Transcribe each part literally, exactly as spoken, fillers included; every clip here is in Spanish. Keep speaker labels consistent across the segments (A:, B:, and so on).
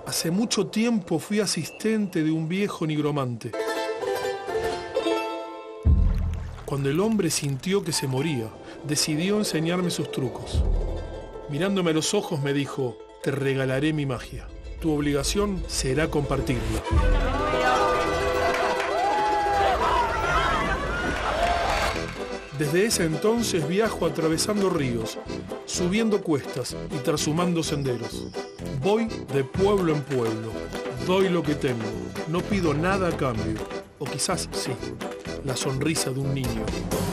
A: Hace mucho tiempo fui asistente de un viejo nigromante. Cuando el hombre sintió que se moría, decidió enseñarme sus trucos. Mirándome a los ojos me dijo, te regalaré mi magia. Tu obligación será compartirla. Desde ese entonces viajo atravesando ríos, subiendo cuestas y trashumando senderos. Voy de pueblo en pueblo, doy lo que tengo, no pido nada a cambio. O quizás sí, la sonrisa de un niño.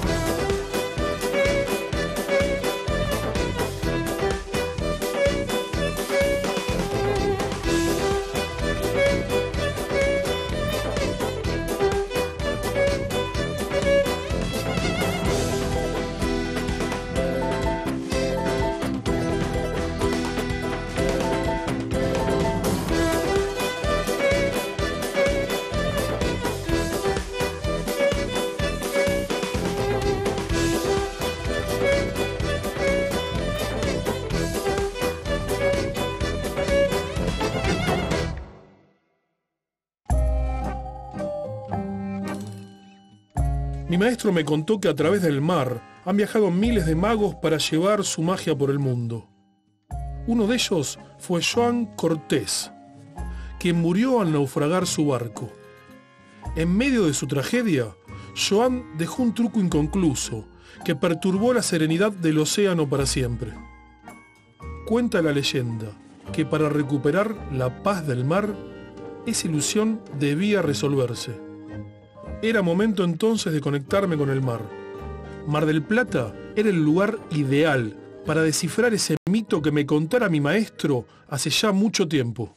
A: Mi maestro me contó que a través del mar han viajado miles de magos para llevar su magia por el mundo. Uno de ellos fue Joan Cortés, quien murió al naufragar su barco. En medio de su tragedia, Joan dejó un truco inconcluso que perturbó la serenidad del océano para siempre. Cuenta la leyenda que para recuperar la paz del mar, esa ilusión debía resolverse. Era momento entonces de conectarme con el mar. Mar del Plata era el lugar ideal para descifrar ese mito que me contara mi maestro hace ya mucho tiempo.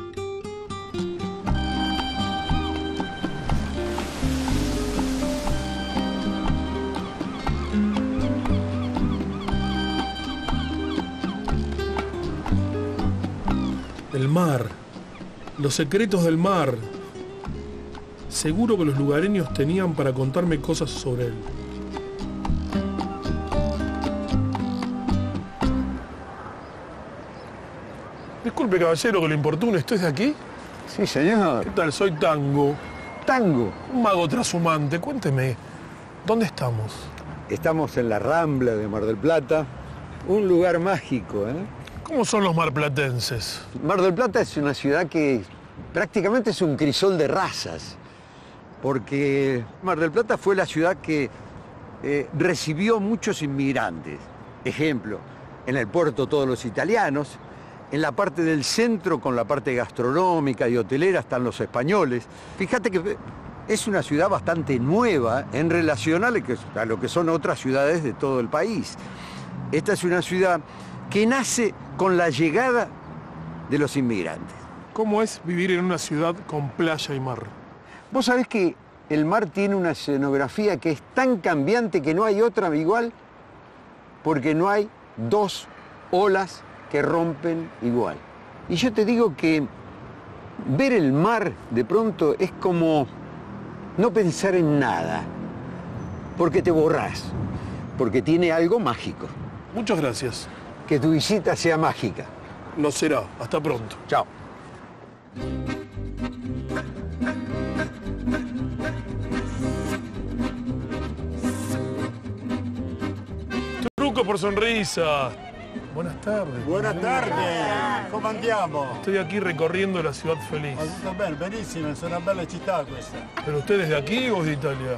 A: El mar, los secretos del mar. Seguro que los lugareños tenían para contarme cosas sobre él. Disculpe, caballero, que lo importune. ¿Usted es de aquí?
B: Sí, señor.
A: ¿Qué tal? Soy Tango.
B: ¿Tango?
A: Un mago trashumante. Cuénteme, ¿dónde estamos?
B: Estamos en la Rambla de Mar del Plata. Un lugar mágico, ¿eh?
A: ¿Cómo son los marplatenses?
B: Mar del Plata es una ciudad que prácticamente es un crisol de razas. Porque Mar del Plata fue la ciudad que eh, recibió muchos inmigrantes. Ejemplo, en el puerto todos los italianos, en la parte del centro con la parte gastronómica y hotelera están los españoles. Fíjate que es una ciudad bastante nueva en relación a lo que son otras ciudades de todo el país. Esta es una ciudad que nace con la llegada de los inmigrantes.
A: ¿Cómo es vivir en una ciudad con playa y mar?
B: Vos sabés que el mar tiene una escenografía que es tan cambiante que no hay otra igual, porque no hay dos olas que rompen igual. Y yo te digo que ver el mar de pronto es como no pensar en nada, porque te borrás, porque tiene algo mágico.
A: Muchas gracias.
B: Que tu visita sea mágica.
A: Lo será. Hasta pronto.
B: Chao.
A: Truco por sonrisa. Buenas tardes.
C: Buenas tardes, come andiamo?
A: Estoy aquí recorriendo la ciudad feliz.
C: Ma tutto bene, benissimo, è una bella città questa.
A: ¿Pero usted es de aquí o es de Italia?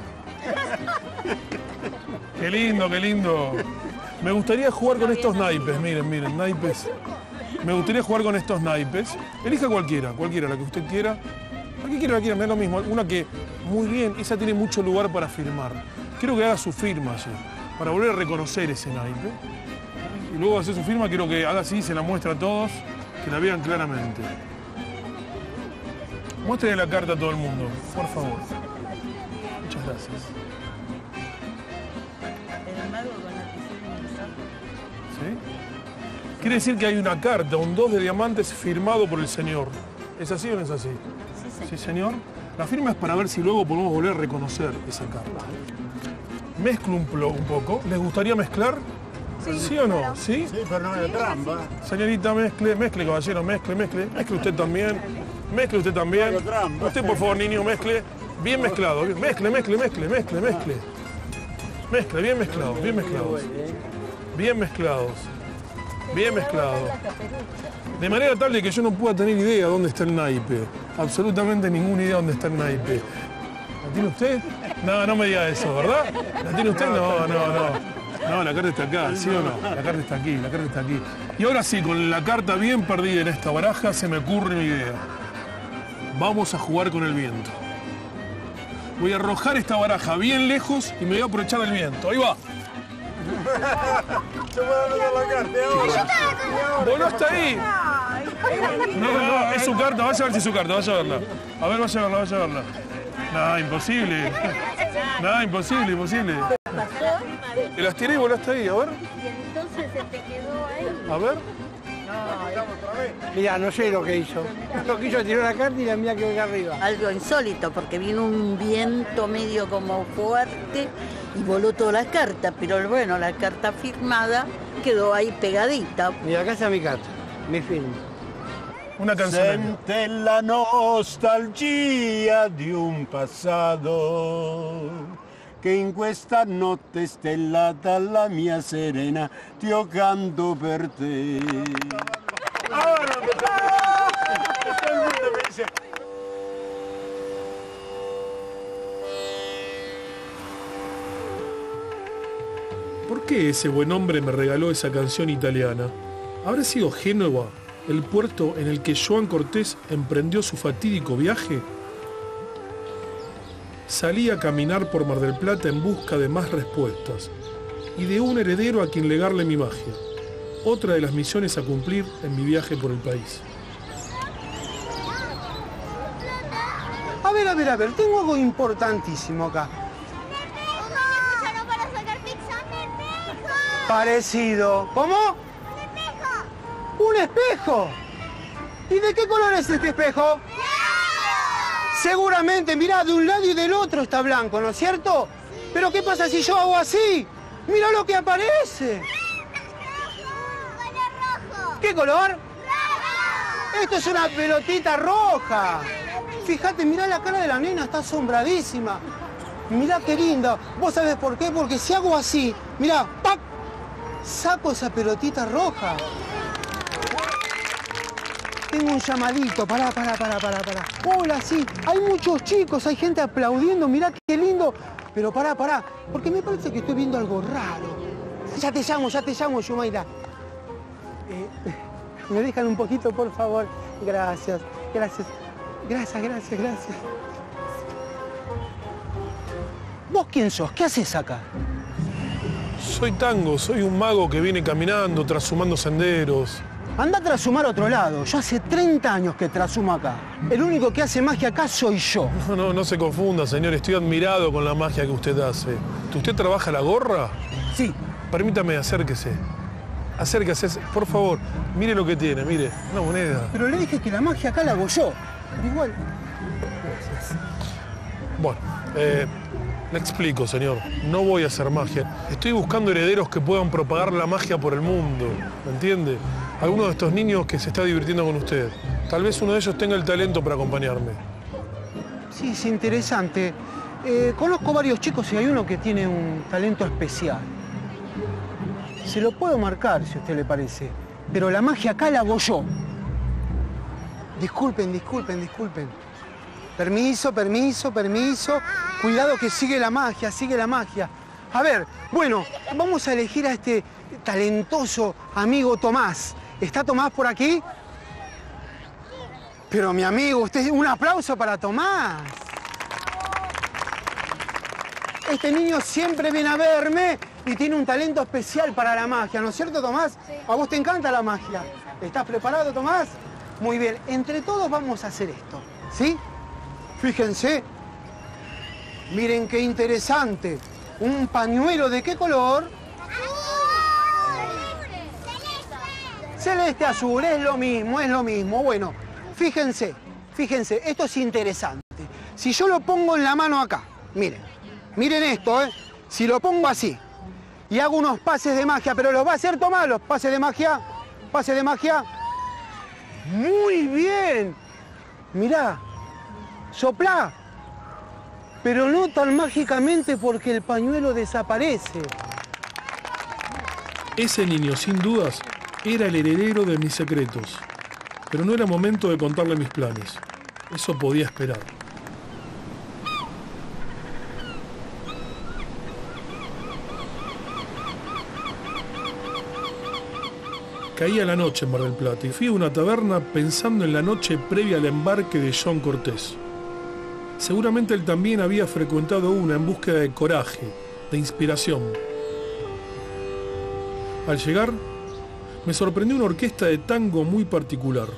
A: Qué lindo, qué lindo. Me gustaría jugar con estos naipes, miren, miren, naipes. Me gustaría jugar con estos naipes. Elija cualquiera, cualquiera, la que usted quiera. La que quiera, la quiera, me da lo mismo. Una que, muy bien, esa tiene mucho lugar para firmar. Quiero que haga su firma allí, para volver a reconocer ese naipe. Y luego de hacer su firma, quiero que haga así, se la muestra a todos, que la vean claramente. Muéstrenle la carta a todo el mundo, por favor. Muchas gracias.
D: El mago con la piscina y el sapo.
A: ¿Sí? Quiere decir que hay una carta, un dos de diamantes firmado por el señor. ¿Es así o no es así?
D: Sí, señor.
A: Sí, señor. La firma es para ver si luego podemos volver a reconocer esa carta. Mezclo un, plo, un poco. ¿Les gustaría mezclar? ¿Sí, ¿Sí o no? ¿Sí?
C: Sí, pero no es trampa.
A: Señorita, mezcle, mezcle, caballero, mezcle, mezcle. Mezcle usted también. Mezcle usted también. Usted, por favor, niño, mezcle. Bien mezclado. Bien. Mezcle, mezcle, mezcle, mezcle, mezcle. Mezcle, bien mezclados, bien mezclados. Bien mezclados. Bien mezclados. De manera tal de que yo no pueda tener idea dónde está el naipe. Absolutamente ninguna idea dónde está el naipe. ¿La tiene usted? No, no me diga eso, ¿verdad? ¿La tiene usted? No, no, no. No, la carta está acá, ¿sí o no? La carta está aquí, la carta está aquí. Y ahora sí, con la carta bien perdida en esta baraja, se me ocurre una idea. Vamos a jugar con el viento. Voy a arrojar esta baraja bien lejos y me voy a aprovechar del viento. Ahí va. Vos no está ahí. No, no, es su carta. Vaya a ver si es su carta, vaya a verla. A ver, vaya a verla, vaya a verla. No, imposible. No, imposible, imposible. Te las tiré y volaste ahí, a ver.
D: Y entonces se te quedó ahí.
A: A ver.
E: Mirá, no sé lo que hizo. Lo que hizo tiró la carta y la mía quedó acá arriba.
D: Algo insólito, porque vino un viento medio como fuerte y voló todas las cartas, pero bueno, la carta firmada quedó ahí pegadita.
E: Mira, acá está mi carta, mi firma.
A: Una canción.
C: Sente la nostalgia di un passato che in questa notte stellata la mia serena ti ho canto per te. Ahora
A: ¿Por qué ese buen hombre me regaló esa canción italiana? ¿Habrá sido Génova el puerto en el que Joan Cortés emprendió su fatídico viaje? Salí a caminar por Mar del Plata en busca de más respuestas y de un heredero a quien legarle mi magia, otra de las misiones a cumplir en mi viaje por el país.
E: A ver, a ver, a ver, tengo algo importantísimo acá.
F: para sacar pizza.
E: Parecido. ¿Cómo?
F: ¡Un espejo!
E: ¡Un espejo! ¿Y de qué color es este espejo? Seguramente, mirá, de un lado y del otro está blanco, ¿no es cierto? Sí. Pero ¿qué pasa si yo hago así? ¡Mira lo que aparece!
F: ¡Color rojo!
E: ¿Qué color?
F: ¡Rojo!
E: Esto es una pelotita roja. Fíjate, mirá la cara de la nena, está asombradísima. Mirá qué linda. ¿Vos sabés por qué? Porque si hago así, mirá, ¡pac! Saco esa pelotita roja. Tengo un llamadito, pará, pará, pará, pará, pará. Hola, sí, hay muchos chicos, hay gente aplaudiendo, mirá qué lindo. Pero pará, pará, porque me parece que estoy viendo algo raro. Ya te llamo, ya te llamo, Yumaira. Eh, ¿Me dejan un poquito, por favor? Gracias, gracias, gracias, gracias, gracias. ¿Vos quién sos? ¿Qué haces acá?
A: Soy Tango, soy un mago que viene caminando, trashumando senderos.
E: Anda a trashumar a otro lado. Yo hace treinta años que trashumo acá. El único que hace magia acá soy yo.
A: No, no, no se confunda, señor. Estoy admirado con la magia que usted hace. ¿Usted trabaja la gorra?
E: Sí.
A: Permítame, acérquese. Acérquese, por favor. Mire lo que tiene, mire. Una moneda.
E: Pero le dije que la magia acá la hago yo. Igual. Gracias.
A: Bueno, eh, le explico, señor. No voy a hacer magia. Estoy buscando herederos que puedan propagar la magia por el mundo. ¿Me entiende? Alguno de estos niños que se está divirtiendo con usted. Tal vez uno de ellos tenga el talento para acompañarme.
E: Sí, es interesante. Eh, conozco varios chicos y hay uno que tiene un talento especial. Se lo puedo marcar, si a usted le parece. Pero la magia acá la hago yo. Disculpen, disculpen, disculpen. Permiso, permiso, permiso. Cuidado que sigue la magia, sigue la magia. A ver, bueno, vamos a elegir a este talentoso amigo Tomás. ¿Está Tomás por aquí? Pero mi amigo, usted, un aplauso para Tomás. Este niño siempre viene a verme y tiene un talento especial para la magia, ¿no es cierto, Tomás? Sí. ¿A vos te encanta la magia? ¿Estás preparado, Tomás? Muy bien, entre todos vamos a hacer esto, ¿sí? Fíjense, miren qué interesante. Un pañuelo, ¿de qué color? Celeste azul, es lo mismo, es lo mismo. Bueno, fíjense, fíjense, esto es interesante. Si yo lo pongo en la mano acá, miren, miren esto, ¿eh? Si lo pongo así y hago unos pases de magia, pero los va a hacer Tomás, los pases de magia, pases de magia. Muy bien. Mirá, soplá, pero no tan mágicamente porque el pañuelo desaparece.
A: Ese niño, sin dudas, era el heredero de mis secretos. Pero no era momento de contarle mis planes. Eso podía esperar. Caía la noche en Mar del Plata y fui a una taberna pensando en la noche previa al embarque de John Cortés. Seguramente él también había frecuentado una en búsqueda de coraje, de inspiración. Al llegar, me sorprendió una orquesta de tango muy particular.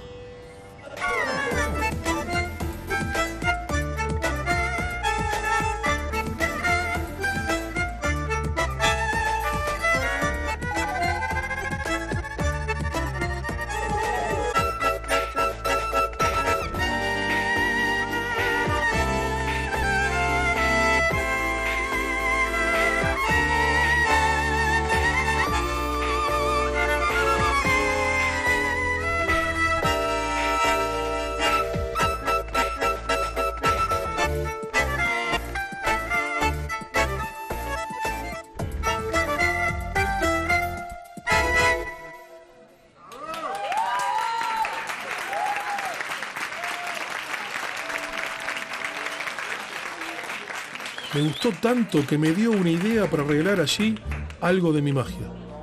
A: Me gustó tanto que me dio una idea para arreglar allí algo de mi magia.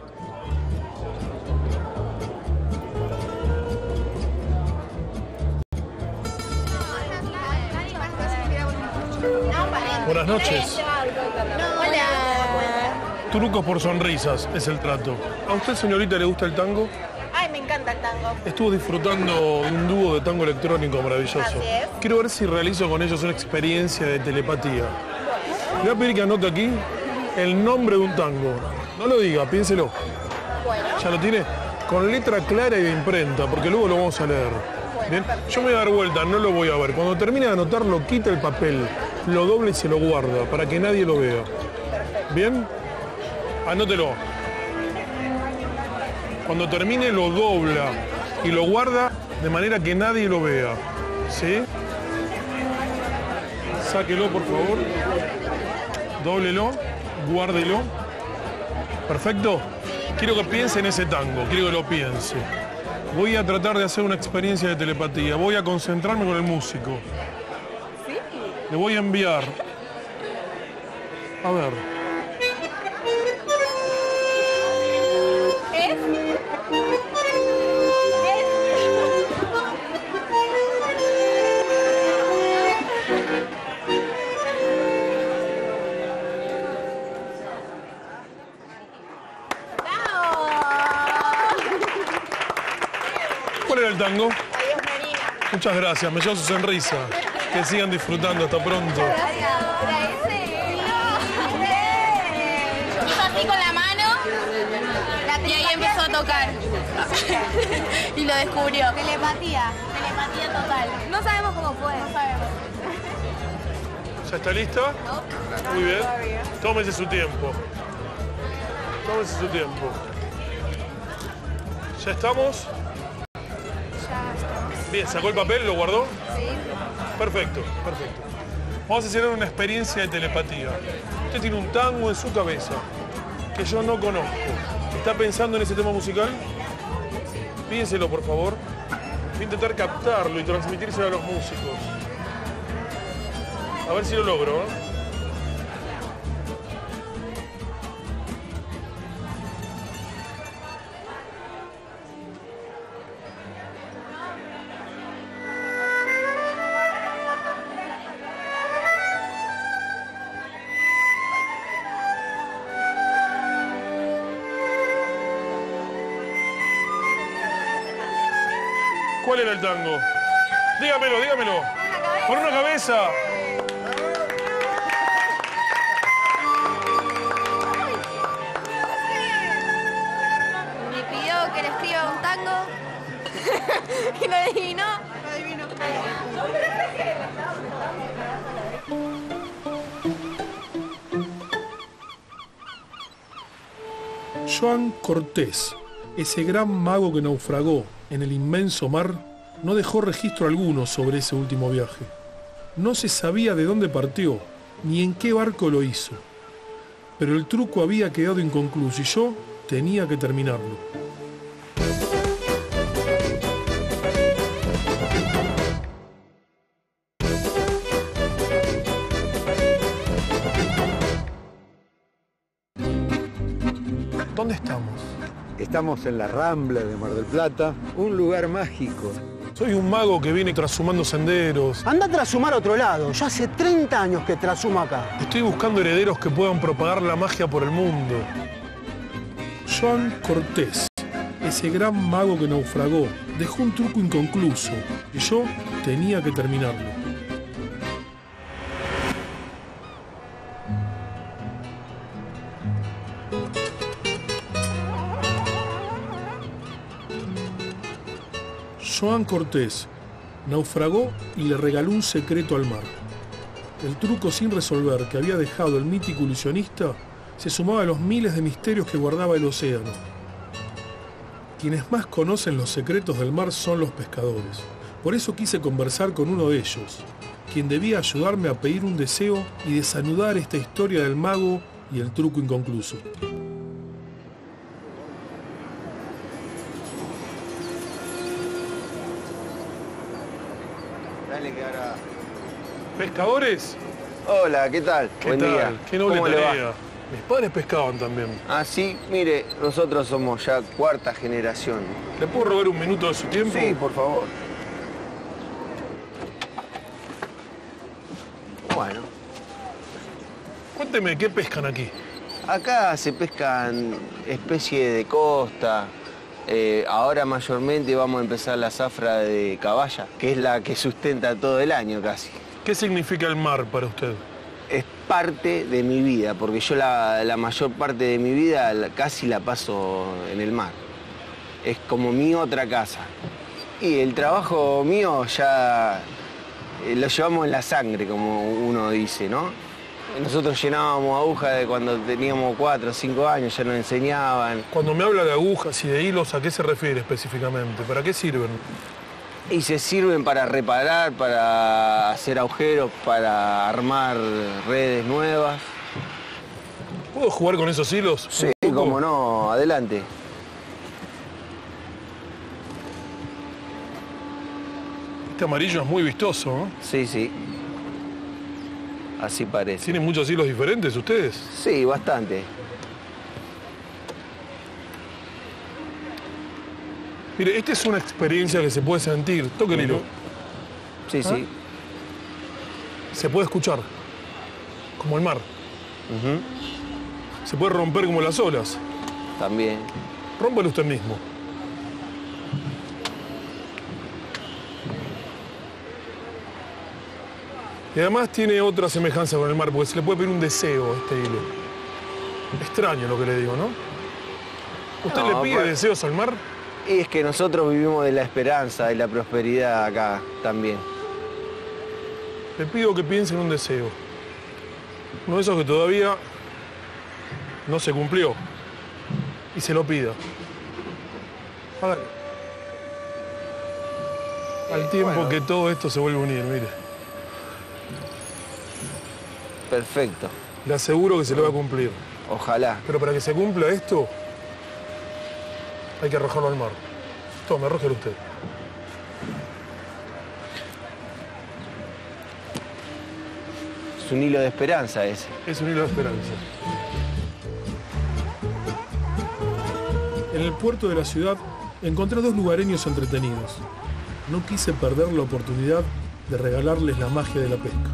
A: Buenas noches.
F: Hola.
A: Trucos por sonrisas es el trato. ¿A usted, señorita, le gusta el tango?
F: Ay, me encanta el tango.
A: Estuvo disfrutando de un dúo de tango electrónico maravilloso.
F: Así es.
A: Quiero ver si realizo con ellos una experiencia de telepatía. Le voy a pedir que anote aquí el nombre de un tango. No lo diga, piénselo.
F: Bueno.
A: ¿Ya lo tiene? Con letra clara y de imprenta, porque luego lo vamos a leer. Bien, yo me voy a dar vuelta, no lo voy a ver. Cuando termine de anotarlo, quita el papel, lo dobla y se lo guarda, para que nadie lo vea. ¿Bien? Anótelo. Cuando termine, lo dobla y lo guarda de manera que nadie lo vea. ¿Sí? Sáquelo, por favor. Dóblelo, guárdelo. ¿Perfecto? Quiero que piense en ese tango, quiero que lo piense. Voy a tratar de hacer una experiencia de telepatía. Voy a concentrarme con el músico.
F: ¿Sí?
A: Le voy a enviar. A ver.
F: ¿Es?
A: ¿Cuál era el tango?
F: Adiós, Marina.
A: Muchas gracias, me llevo su sonrisa. Que sigan disfrutando, hasta pronto.
G: Hizo así con la mano y ahí empezó a tocar. Y lo descubrió. Telepatía, telepatía total. No sabemos cómo fue. No sabemos.
A: ¿Ya está lista? Muy bien. Tómese su tiempo. Tómese su tiempo. ¿Ya estamos? Bien, ¿sacó el papel? ¿Lo guardó?
G: Sí.
A: Perfecto, perfecto. Vamos a hacer una experiencia de telepatía. Usted tiene un tango en su cabeza que yo no conozco. ¿Está pensando en ese tema musical? Piénselo, por favor. Voy a intentar captarlo y transmitírselo a los músicos. A ver si lo logro, ¿eh? ¿Cuál era el tango? Dígamelo, dígamelo. Con una cabeza.
G: Me pidió que le escriba un tango y lo adivinó. Lo adivinó.
A: Joan Cortés, ese gran mago que naufragó en el inmenso mar, no dejó registro alguno sobre ese último viaje. No se sabía de dónde partió, ni en qué barco lo hizo. Pero el truco había quedado inconcluso y yo tenía que terminarlo. ¿Dónde estamos?
B: Estamos en la Rambla de Mar del Plata, un lugar mágico.
A: Soy un mago que viene trashumando senderos.
E: Anda a trashumar a otro lado. Ya hace treinta años que trashumo acá.
A: Estoy buscando herederos que puedan propagar la magia por el mundo. Joan Cortés, ese gran mago que naufragó, dejó un truco inconcluso y yo tenía que terminarlo. Joan Cortés naufragó y le regaló un secreto al mar. El truco sin resolver que había dejado el mítico ilusionista se sumaba a los miles de misterios que guardaba el océano. Quienes más conocen los secretos del mar son los pescadores. Por eso quise conversar con uno de ellos, quien debía ayudarme a pedir un deseo y desanudar esta historia del mago y el truco inconcluso.
H: Dale que ahora...
A: ¿Pescadores?
H: Hola, ¿qué tal?
A: ¿Qué
H: Buen
A: tal?
H: día.
A: Qué noble
H: ¿Cómo le va?
A: tarea. Mis padres pescaban también.
H: Ah, sí, mire, nosotros somos ya cuarta generación.
A: ¿Le puedo robar un minuto de su tiempo?
H: Sí, por favor. Bueno,
A: Cuénteme, ¿qué pescan aquí?
H: acá se pescan especies de costa. Eh, ahora mayormente vamos a empezar la zafra de caballa, que es la que sustenta todo el año casi.
A: ¿Qué significa el mar para usted?
H: Es parte de mi vida, porque yo la, la mayor parte de mi vida la- casi la paso en el mar. Es como mi otra casa. Y el trabajo mío ya eh, lo llevamos en la sangre, como uno dice, ¿no? Nosotros llenábamos agujas de cuando teníamos cuatro o cinco años, ya nos enseñaban.
A: Cuando me habla de agujas y de hilos, ¿a qué se refiere específicamente? ¿Para qué sirven?
H: Y se sirven para reparar, para hacer agujeros, para armar redes nuevas.
A: ¿Puedo jugar con esos hilos?
H: Sí,
A: un poco?
H: cómo no, adelante.
A: Este amarillo es muy vistoso, ¿no?
H: Sí, sí. Así parece.
A: ¿Tienen muchos hilos diferentes ustedes?
H: Sí, bastante.
A: Mire, esta es una experiencia que se puede sentir. Toque el hilo.
H: Sí, sí.
A: Se puede escuchar. Como el mar.
H: Ujú.
A: Se puede romper como las olas.
H: También.
A: Rómpalo usted mismo. Y además tiene otra semejanza con el mar, porque se le puede pedir un deseo a este hilo. Extraño lo que le digo, ¿no? ¿Usted
H: No,
A: le pide
H: pues-
A: deseos al mar?
H: Y es que nosotros vivimos de la esperanza y la prosperidad acá también.
A: Le pido que piense en un deseo. Uno de esos que todavía no se cumplió. Y se lo pida. Hágale. Al tiempo
H: bueno.
A: que todo esto se vuelve a unir, mire.
H: Perfecto.
A: Le aseguro que se lo va a cumplir.
H: Ojalá.
A: Pero para que se cumpla esto, hay que arrojarlo al mar. Tome, arrójelo usted.
H: Es un hilo de esperanza ese.
A: Es un hilo de esperanza. En el puerto de la ciudad encontré dos lugareños entretenidos. No quise perder la oportunidad de regalarles la magia de la pesca.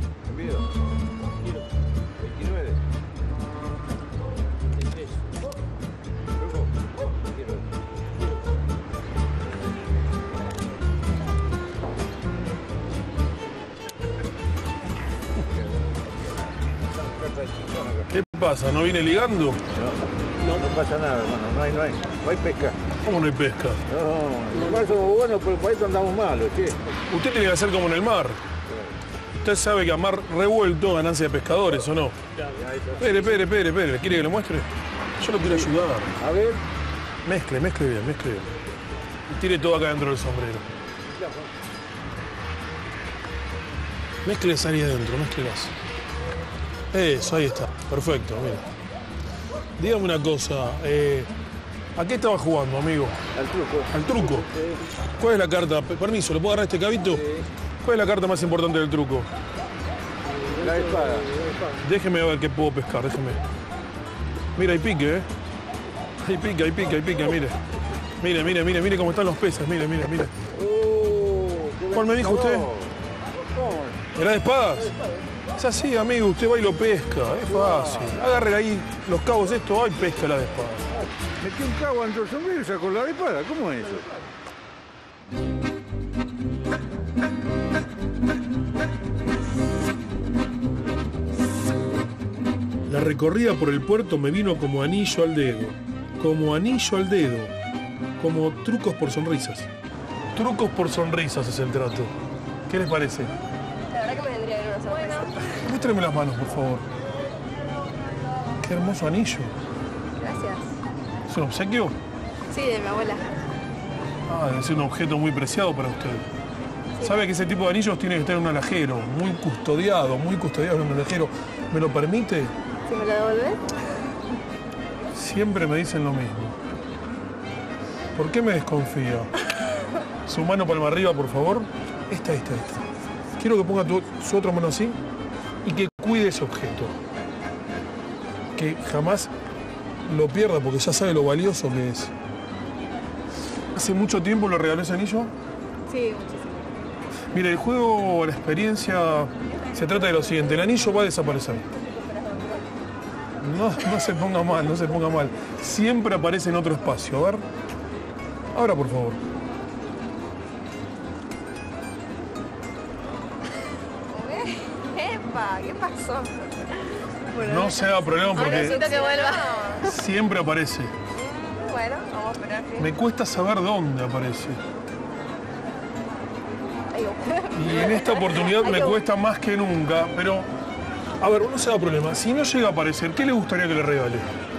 A: ¿Qué pasa? ¿No viene ligando?
I: No, no pasa nada, hermano, no hay, no hay, no hay pesca.
A: ¿Cómo no hay pesca?
I: No, igual somos buenos, pero por eso andamos malos, che.
A: Usted tiene que hacer como en el mar. Usted sabe que a mar revuelto ganancia de pescadores, ¿o no? Espere, espere, espere, espere. ¿Quiere que le muestre? Yo lo quiero ayudar.
I: A ver.
A: Mezcle, mezcle bien, mezcle bien. Y tire todo acá dentro del sombrero. Mezcles ahí adentro, mezclelas. Eso, ahí está. Perfecto, mira. Dígame una cosa. Eh, ¿A qué estaba jugando, amigo?
I: Al truco.
A: ¿Al truco?
I: Sí.
A: ¿Cuál es la carta? Permiso, ¿le puedo agarrar este cabito?
I: Sí.
A: ¿Cuál es la carta más importante del truco?
I: La espada.
A: Déjeme ver qué puedo pescar, déjeme. Mira, hay pique, ¿eh? Hay pique, hay pique, hay pique, mire. Mire, mire, mire, mire cómo están los peces, mire, mire, mire.
I: Oh,
A: ¿Cuál me dijo usted?
I: ¿Cómo?
A: ¿Era de espadas? Es así, amigo, usted va y lo pesca, es fácil. Agarre ahí los cabos estos, va y pesca la de espadas.
I: Metí un cabo dentro del sombrero y sacó la espada. ¿Cómo es eso?
A: La recorrida por el puerto me vino como anillo al dedo. Como anillo al dedo. Como trucos por sonrisas. Trucos por sonrisas es el trato. ¿Qué les parece?
F: La verdad que me vendría bien una sorpresa.
A: Muéstrame las manos, por favor. Qué hermoso anillo.
F: Gracias.
A: ¿Es un obsequio?
F: Sí, de mi abuela.
A: Ah, debe ser un objeto muy preciado para usted. Sabe que ese tipo de anillos tiene que estar en un alajero, muy custodiado, muy custodiado en un alajero. ¿Me lo permite?
F: ¿Si me lo devolvés?
A: Siempre me dicen lo mismo. ¿Por qué me desconfía? Su mano palma arriba, por favor. Esta, esta, esta. Quiero que ponga tu- su otra mano así y que cuide ese objeto. Que jamás lo pierda porque ya sabe lo valioso que es. ¿Hace mucho tiempo le regaló ese anillo?
F: Sí, muchísimo.
A: Mire, el juego, la experiencia, se trata de lo siguiente. El anillo va a desaparecer. No, no se ponga mal, no se ponga mal. Siempre aparece en otro espacio. A ver. Ahora, por favor.
F: Epa, ¿qué pasó?
A: No se haga problema porque
F: Necesito que vuelva.
A: siempre aparece.
F: Bueno, vamos a esperar que...
A: Me cuesta saber dónde aparece. Y en esta oportunidad me cuesta más que nunca, pero... A ver, no se haga problema. Si no llega a aparecer, ¿qué le gustaría que le regale?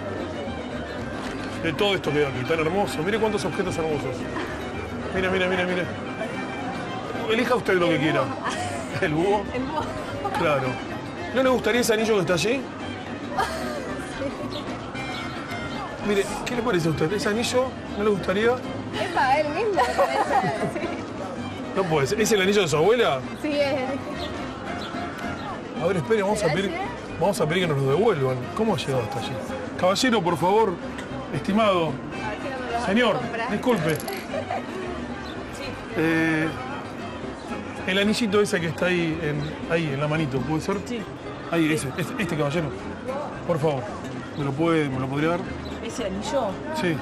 A: De todo esto que veo aquí, tan hermoso. Mire cuántos objetos hermosos. Mire, mire, mire, mire. Elija usted lo que quiera. ¿El búho?
F: El búho.
A: Claro. ¿No le gustaría ese anillo que está allí? Mire, ¿qué le parece a usted? ¿Ese anillo no le gustaría?
F: Epa, él mismo. Sí,
A: No puede ser. ¿Es el anillo de su abuela?
F: sí es.
A: A ver, espere, vamos a pedir, vamos a pedir que nos lo devuelvan. ¿Cómo ha llegado hasta allí? Caballero, por favor, estimado. Señor, disculpe. Eh, el anillito ese que está ahí en, ahí, en la manito, ¿puede ser? Sí. Ahí, ese, este, este caballero. Por favor, ¿me lo, puede, ¿me lo podría dar?
J: ¿Ese anillo?
A: Sí.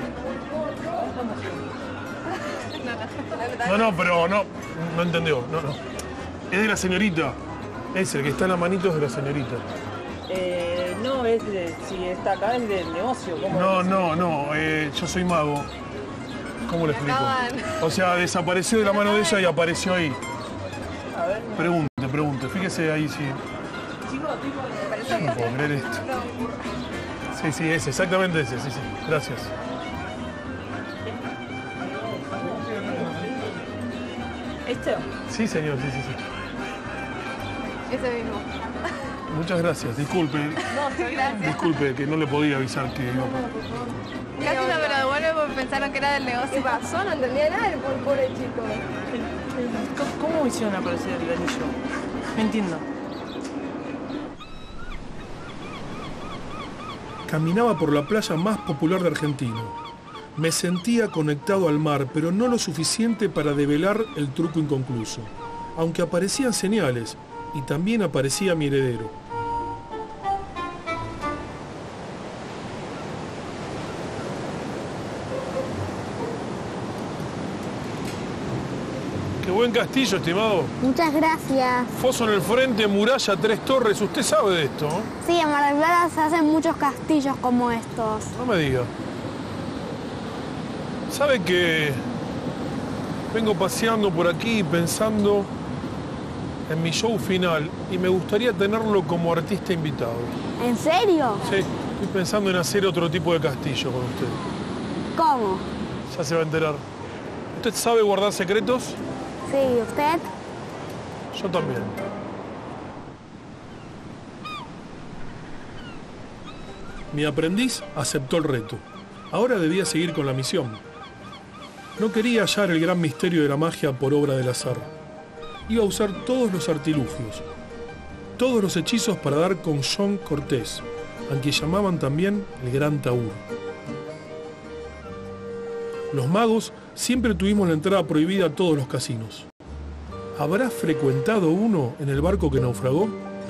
A: No, no, pero no, no entendió. No, no. Es de la señorita. Es el que está en la manito, es de la señorita.
J: Eh, no, es de, si está acá es del negocio. ¿Cómo
A: No,
J: es?
A: no, no, eh, yo soy mago. ¿Cómo le explico?
F: acaban.
A: O sea, desapareció de la mano de ella y apareció ahí.
J: A ver,
A: Pregunte, pregunte. Fíjese ahí si...
J: chico, tipo,
A: No puedo creer esto. Sí, sí, ese, exactamente ese, sí, sí. Gracias.
J: ¿este?
A: Sí, señor, sí, sí, sí.
F: Ese mismo.
A: Muchas gracias. Disculpe,
F: No, gracias.
A: disculpe que no le podía avisar que iba a...
F: Casi no me lo devuelve porque pensaron que era del negocio. ¿Qué pasó? No entendía nada el pobre chico.
J: ¿Cómo, ¿Cómo hicieron aparecer el anillo? No entiendo.
A: Caminaba por la playa más popular de Argentina. Me sentía conectado al mar, pero no lo suficiente para develar el truco inconcluso. Aunque aparecían señales, y también aparecía mi heredero. Qué buen castillo, estimado.
K: Muchas gracias.
A: Foso en el frente, muralla, tres torres. Usted sabe de esto, ¿no?
K: Sí, en Mar del Plata se hacen muchos castillos como estos.
A: No me diga. ¿Sabe que vengo paseando por aquí pensando en mi show final y me gustaría tenerlo como artista invitado?
K: ¿En serio?
A: Sí. Estoy pensando en hacer otro tipo de castillo con usted.
K: ¿Cómo?
A: Ya se va a enterar. ¿Usted sabe guardar secretos?
K: Sí, ¿y usted?
A: Yo también. Mi aprendiz aceptó el reto. Ahora debía seguir con la misión. No quería hallar el gran misterio de la magia por obra del azar. Iba a usar todos los artilugios, todos los hechizos para dar con John Cortés, al que llamaban también el Gran Tahúr. Los magos siempre tuvimos la entrada prohibida a todos los casinos. ¿Habrá frecuentado uno en el barco que naufragó?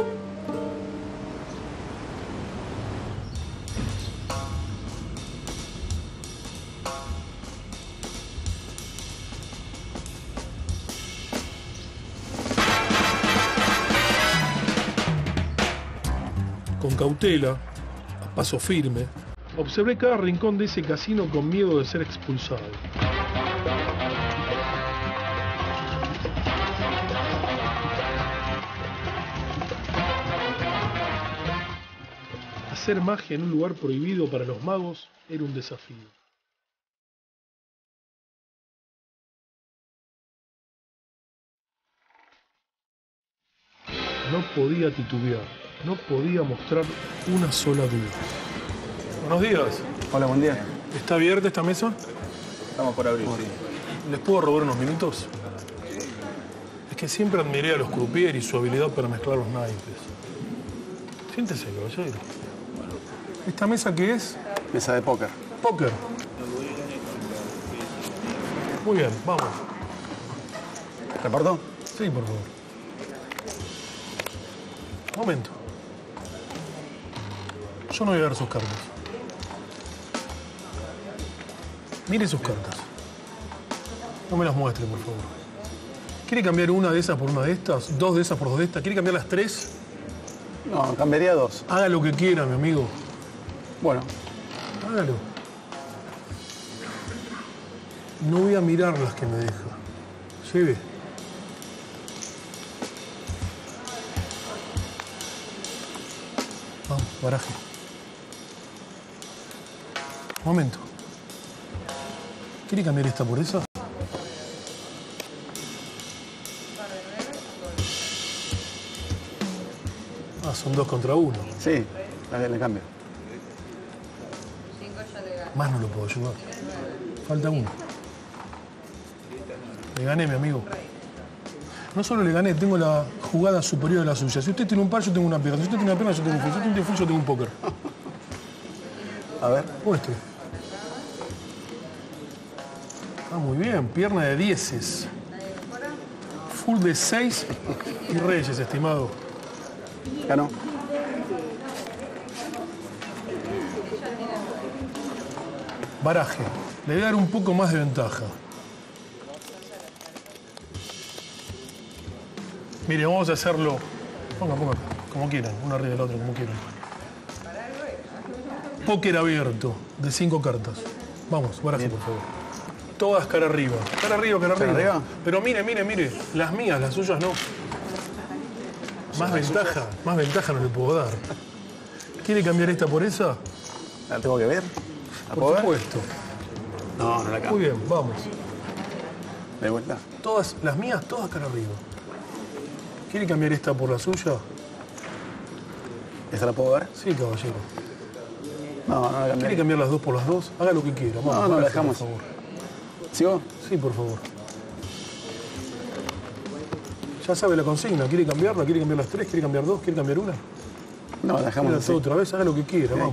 A: Con cautela, a paso firme, observé cada rincón de ese casino con miedo de ser expulsado. Hacer magia en un lugar prohibido para los magos era un desafío. No podía titubear, no podía mostrar una sola duda. Buenos días.
L: Hola, buen día.
A: ¿Está abierta esta mesa?
L: Estamos por abrir, sí.
A: ¿Les puedo robar unos minutos? Es que siempre admiré a los croupiers y su habilidad para mezclar los naipes. Siéntese, caballero. ¿Esta mesa qué es?
L: Mesa de póker.
A: Póker. Muy bien, vamos.
L: ¿Reparto?
A: Sí, por favor. Un momento. Yo no voy a ver sus cartas. Mire sus cartas. No me las muestre, por favor. ¿Quiere cambiar una de esas por una de estas? ¿Dos de esas por dos de estas? ¿Quiere cambiar las tres?
L: No, cambiaría dos.
A: Haga lo que quiera, mi amigo.
L: Bueno.
A: Hágalo. No voy a mirar las que me deja. Lleve. Vamos, baraje. Un momento. ¿Quiere cambiar esta por esa? Ah, son dos contra uno.
L: Sí, le, le cambio.
A: Más no lo puedo ayudar. Falta uno. Le gané, mi amigo. No solo le gané, tengo la jugada superior a la suya. Si usted tiene un par, yo tengo una pierna. Si usted tiene una pierna, yo tengo un full. Si usted tiene un full, yo tengo un póker.
L: A ver.
A: Muestre. Ah, muy bien. Pierna de dieces. Full de seis y reyes, estimado.
L: Ganó.
A: Baraje. Le voy a dar un poco más de ventaja. Mire, vamos a hacerlo. Ponga, ponga, como quieran, uno arriba del otro, como quieran. Póker abierto, de cinco cartas. Vamos, baraje, por favor. Todas cara arriba. Cara arriba, cara arriba.
L: ¿Cara arriba?
A: Pero mire, mire, mire. Las mías, las suyas no. Más ventaja, más ventaja no le puedo dar. ¿Quiere cambiar esta por esa?
L: ¿La tengo que ver? ¿La
A: Por
L: puedo ver?
A: supuesto.
L: No, no la cambio.
A: Muy bien, vamos.
L: De vuelta.
A: Todas, las mías, todas cara arriba. ¿Quiere cambiar esta por la suya?
L: ¿Esta la puedo ver?
A: Sí, caballero.
L: No, no la
A: ¿Quiere
L: cambié.
A: cambiar las dos por las dos? Haga lo que quiera. Vamos,
L: No, no, la
A: baraje,
L: dejamos.
A: por favor.
L: ¿Sigo?
A: Sí, por favor. Ya sabe la consigna. ¿Quiere cambiarla? ¿Quiere cambiar las tres? ¿Quiere cambiar dos? ¿Quiere cambiar una?
L: No, la dejamos
A: ¿Quiere
L: así.
A: hacer otra vez? Haga lo que quiera.
L: Ok.
A: Vamos.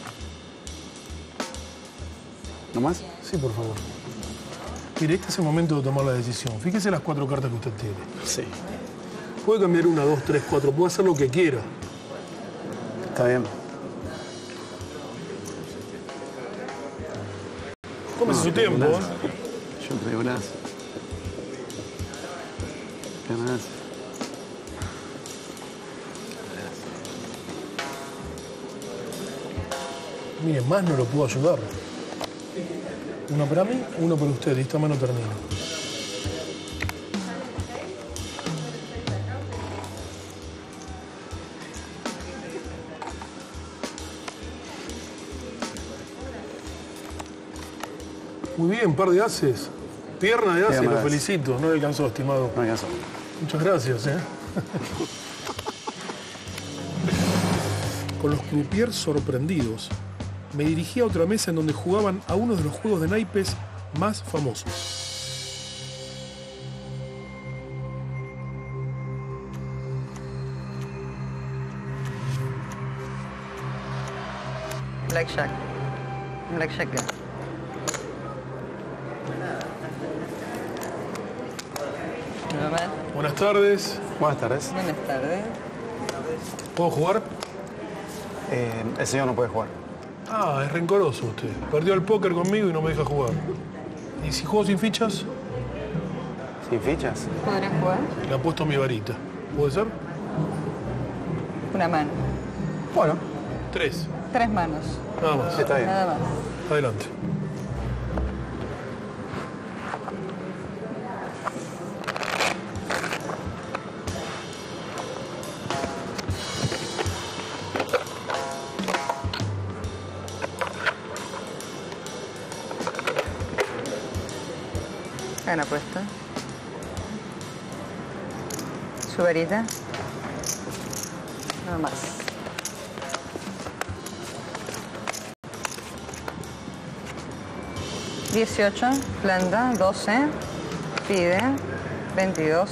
L: ¿No más?
A: Sí, por favor. Mire, este es el momento de tomar la decisión. Fíjese las cuatro cartas que usted tiene.
L: Sí.
A: Puede cambiar una, dos, tres, cuatro. Puede hacer lo que quiera.
L: Está bien.
A: Tómese
L: No,
A: su tiempo.
L: traigo
A: ¿eh?
L: las. Yo traigo las. Ganas.
A: Mire, más no lo puedo ayudar. Uno para mí, uno para usted. Y esta mano termina. Muy bien, par de ases. Pierna de ases,
L: Pierna
A: lo
L: de ases.
A: felicito. No le alcanzó, estimado.
L: No alcanzó.
A: Muchas gracias, ¿eh? Con los croupiers sorprendidos, me dirigí a otra mesa en donde jugaban a uno de los juegos de naipes más famosos.
M: Blackjack. Blackjack. Normal.
A: Buenas tardes.
L: Buenas tardes.
M: Buenas tardes.
A: ¿Puedo jugar?
L: Eh, el señor no puede jugar.
A: Ah, es rencoroso usted. Perdió el póker conmigo y no me deja jugar. ¿Y si juego sin fichas?
L: ¿Sin fichas?
M: ¿Podré jugar?
A: Le apuesto mi varita. ¿Puede ser?
M: Una mano.
L: Bueno.
A: Tres.
M: Tres manos.
A: Nada más.
L: Está bien.
M: Nada más.
A: Adelante.
M: Hagan apuesta. Su varita. Nada más. dieciocho, planta, doce, pide, veintidós.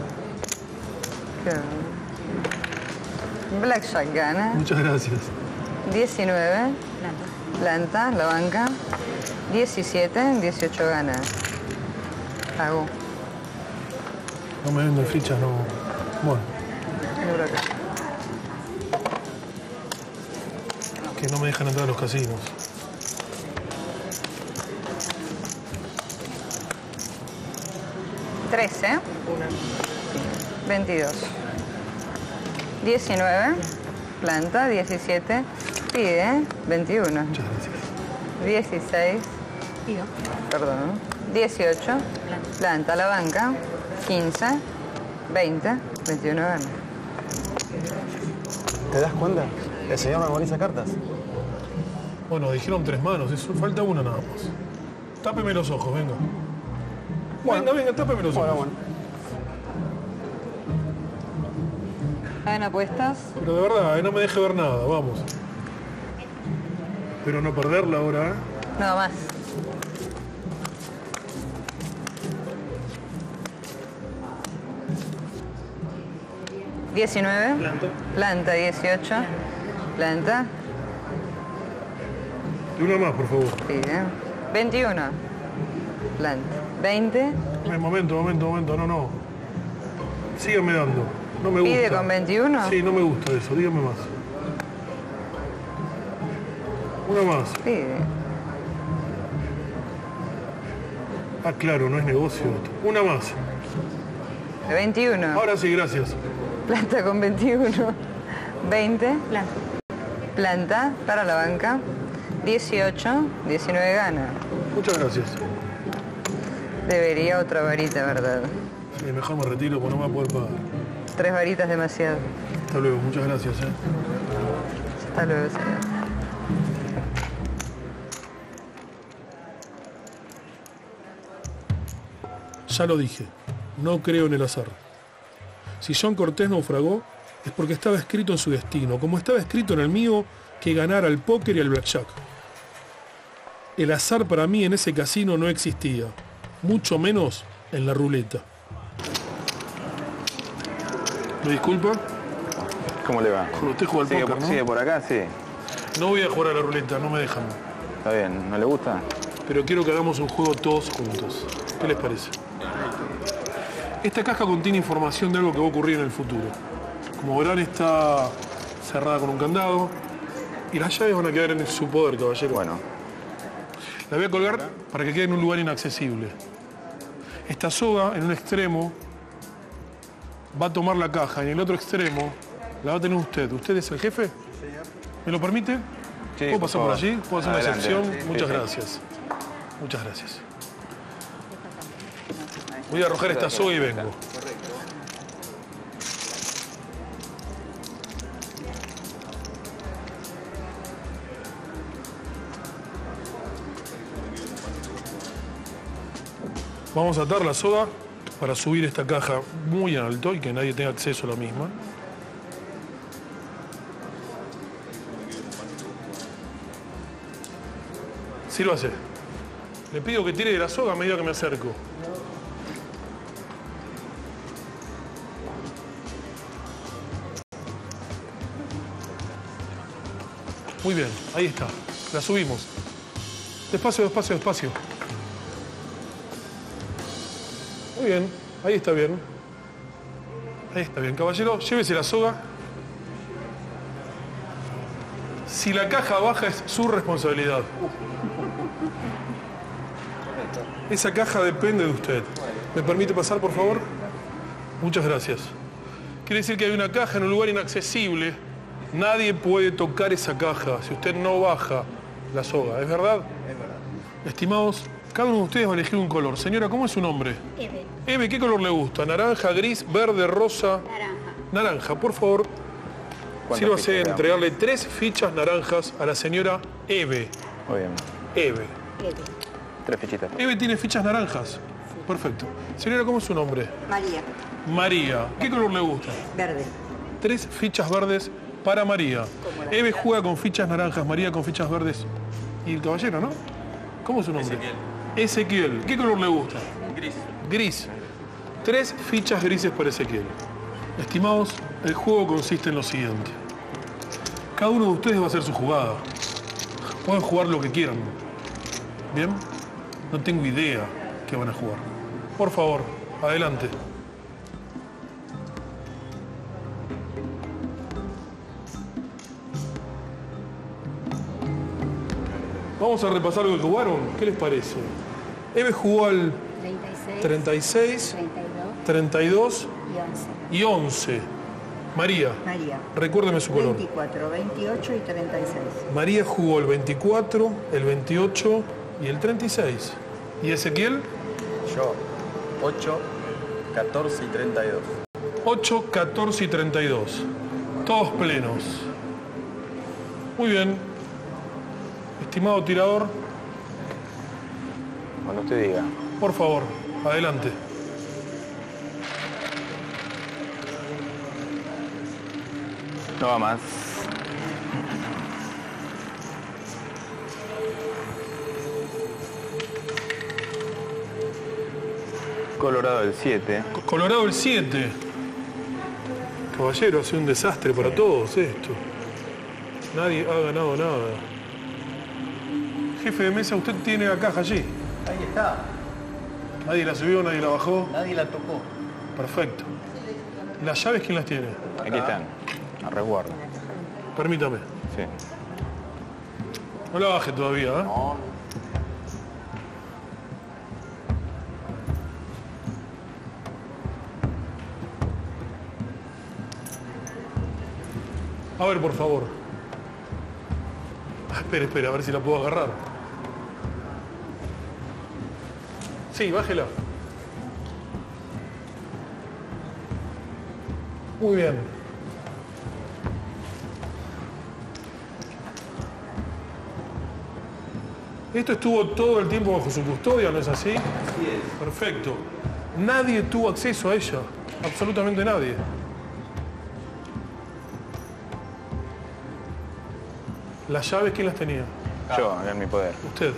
M: Blackjack gana.
A: Muchas gracias.
M: diecinueve, planta, la banca. diecisiete, dieciocho gana. Hago.
A: No me venden fichas, no. Bueno,
M: Seguro que.
A: que no me dejan entrar a los casinos.
M: trece. veintidós. diecinueve. Planta. diecisiete. Pide. veintiuno.
A: Muchas gracias.
M: dieciséis. Perdón. dieciocho. Planta. La banca. quince. veinte. veintiuno gana.
L: ¿Te das cuenta? El señor memoriza cartas.
A: Bueno, dijeron tres manos, eso, falta una nada más. Tápeme los ojos, venga.
L: Bueno.
A: Venga, venga, tápeme los ojos.
L: Bueno, bueno.
M: ¿Hagan apuestas?
A: Pero de verdad, eh, no me deje ver nada, vamos. Pero no perderla ahora, ¿eh?
M: Nada más. diecinueve.
A: Planta.
M: Planta. dieciocho. Planta.
A: Y una más, por favor.
M: Pide. veintiuno. Planta. veinte.
A: Un momento, momento, momento, no, no. Síganme dando. No me gusta.
M: ¿Pide con veintiuno?
A: Sí, no me gusta eso, dígame más. Una más.
M: Pide.
A: Ah, claro, no es negocio esto. Una más.
M: veintiuno.
A: Ahora sí, gracias.
M: Planta con veintiuno. veinte. Planta. Planta para la banca. dieciocho. diecinueve gana.
A: Muchas gracias.
M: Debería otra varita, ¿verdad?
A: Sí, mejor me retiro porque no me va a poder pagar.
M: Tres varitas demasiado.
A: Hasta luego, muchas gracias, ¿eh?
M: Hasta luego, señor.
A: Ya lo dije, no creo en el azar. Si John Cortés naufragó, es porque estaba escrito en su destino, como estaba escrito en el mío, que ganara al póker y al blackjack. El azar para mí en ese casino no existía, mucho menos en la ruleta. ¿Me disculpa?
N: ¿Cómo le va?
A: Usted juega al
N: ¿Sigue,
A: póker,
N: por,
A: ¿no?
N: ¿Sigue por acá? Sí.
A: No voy a jugar a la ruleta, no me dejan.
N: Está bien, ¿no le gusta?
A: Pero quiero que hagamos un juego todos juntos. ¿Qué les parece? Esta caja contiene información de algo que va a ocurrir en el futuro. Como verán, está cerrada con un candado y las llaves van a quedar en su poder, caballero.
N: Bueno.
A: La voy a colgar para que quede en un lugar inaccesible. Esta soga, en un extremo, va a tomar la caja y en el otro extremo la va a tener usted. ¿Usted es el jefe? ¿Me lo permite?
N: Sí,
A: ¿Puedo
N: por
A: pasar por
N: favor.
A: allí? ¿Puedo hacer
N: Adelante.
A: una excepción?
N: Sí,
A: Muchas
N: sí.
A: gracias. Muchas gracias. Voy a arrojar esta soga y vengo. Vamos a atar la soga para subir esta caja muy en alto y que nadie tenga acceso a la misma. Sírvase. Le pido que tire de la soga a medida que me acerco. Muy bien, ahí está. La subimos. Despacio, despacio, despacio. Muy bien, ahí está bien. Ahí está bien, caballero. Llévese la soga. Si la caja baja es su responsabilidad. Esa caja depende de usted. ¿Me permite pasar, por favor? Muchas gracias. Quiere decir que hay una caja en un lugar inaccesible. Nadie puede tocar esa caja si usted no baja la soga. ¿Es verdad?
O: Es verdad.
A: Estimados, cada uno de ustedes va a elegir un color. Señora, ¿cómo es su nombre?
P: Eve.
A: Eve, ¿qué color le gusta? ¿Naranja, gris, verde, rosa?
P: Naranja.
A: Naranja, por favor. Sírvase en entregarle tres fichas naranjas a la señora Eve.
N: Muy bien.
A: Eve.
P: Eve.
N: Tres fichitas.
A: Eve tiene fichas naranjas. Perfecto. Señora, ¿cómo es su nombre?
D: María.
A: María. ¿Qué color le gusta?
D: Verde.
A: Tres fichas verdes para María. Eve juega con fichas naranjas, María con fichas verdes. Y el caballero, ¿no? ¿Cómo es su nombre?
O: Ezequiel.
A: Ezequiel. ¿Qué color le gusta?
O: Gris.
A: Gris. Tres fichas grises para Ezequiel. Estimados, el juego consiste en lo siguiente. Cada uno de ustedes va a hacer su jugada. Pueden jugar lo que quieran. ¿Bien? No tengo idea qué van a jugar. Por favor, adelante. Vamos a repasar lo que jugaron. ¿Qué les parece? Eve jugó al treinta y seis, treinta y dos y once. María,
D: María.
A: recuérdeme su color.
D: veinticuatro, veintiocho y treinta y seis.
A: María jugó el veinticuatro, el veintiocho y el treinta y seis. ¿Y Ezequiel?
O: Yo, ocho, catorce y treinta y dos.
A: ocho, catorce y treinta y dos. Todos plenos. Muy bien. Estimado tirador.
N: Cuando usted diga.
A: Por favor, adelante.
N: No va más. Colorado el siete.
A: Colorado el siete. Caballero, hace un desastre para todos esto. Nadie ha ganado nada. Jefe de mesa, usted tiene la caja allí.
C: Ahí está.
A: Nadie la subió, nadie la bajó.
C: Nadie la tocó.
A: Perfecto. ¿Las llaves quién las tiene?
N: Aquí están. A resguardo.
A: Permítame.
N: Sí.
A: No la baje todavía, ¿eh?
C: No.
A: A ver, por favor. Ah, espere, espere, a ver si la puedo agarrar. Sí, bájela. Muy bien. Esto estuvo todo el tiempo bajo su custodia, ¿no es así?
O: Así es.
A: Perfecto. Nadie tuvo acceso a ella. Absolutamente nadie. ¿Las llaves quién las tenía?
N: Yo, acá en mi poder.
A: Usted.